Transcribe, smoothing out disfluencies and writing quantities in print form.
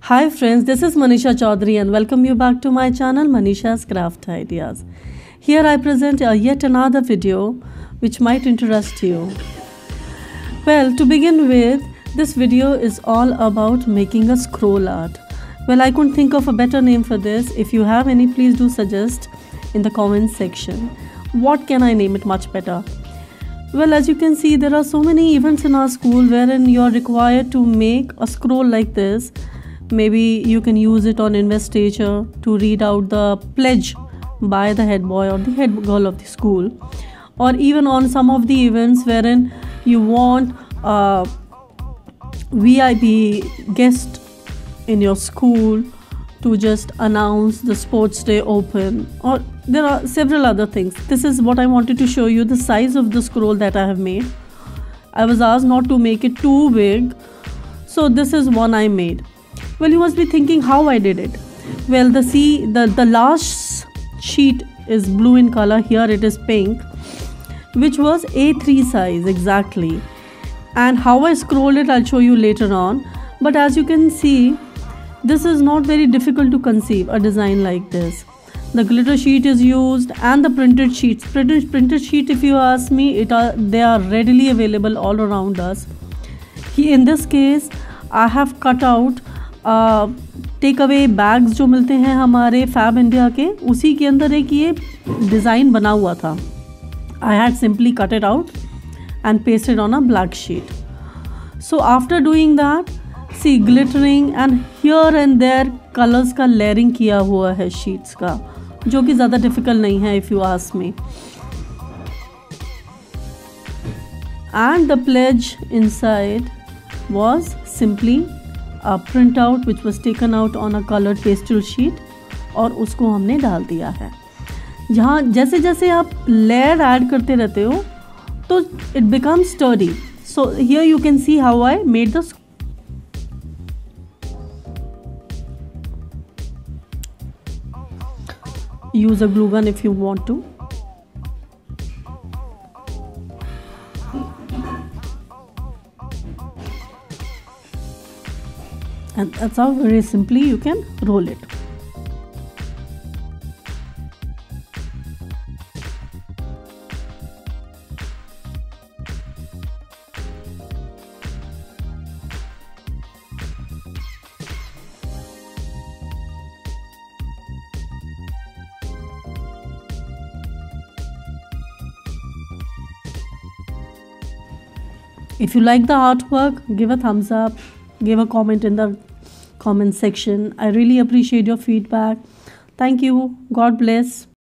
Hi friends, this is Manisha Chaudhary and welcome you back to my channel Manisha's Craft Ideas. Here I present yet another video which might interest you. Well, to begin with, this video is all about making a scroll art. Well, I couldn't think of a better name for this. If you have any, please do suggest in the comments section. What can I name it much better? Well, as you can see, there are so many events in our school wherein you are required to make a scroll like this. Maybe you can use it on investiture to read out the pledge by the head boy or the head girl of the school, or even on some of the events wherein you want a VIP guest in your school to just announce the sports day open, or there are several other things. This is what I wanted to show you, the size of the scroll that I have made. I was asked not to make it too big, so this is one I made. Well, you must be thinking how I did it. Well, the last sheet is blue in color, here it is pink, which was A3 size exactly. And how I scrolled it I'll show you later on. But as you can see, this is not very difficult to conceive a design like this. The glitter sheet is used and the printed sheets. Printed sheet, if you ask me, they are readily available all around us. In this case, I have cut out take away bags जो मिलते हैं हमारे fab India के, उसी के अंदर एक ये डिज़ाइन बना हुआ था. I had simply cut it out and pasted on a black sheet. So after doing that, see glittering and here and there colours का लेयरिंग किया हुआ है शीट्स का, जो कि ज़्यादा डिफ़िकल्ट नहीं है if you ask me. And the pledge inside was simply a printout which was taken out on a colored pastel sheet, और उसको हमने डाल दिया है. जहाँ जैसे जैसे आप लेयर ऐड करते रहते हो तो it become sturdy. So here you can see how I made the use a glue gun if you want to. And that's how very simply you can roll it. If you like the artwork, give a thumbs up, give a comment in the comment section. I really appreciate your feedback. Thank you. God bless.